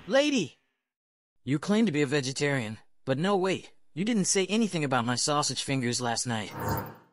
Lady! You claim to be a vegetarian, but no wait. You didn't say anything about my sausage fingers last night.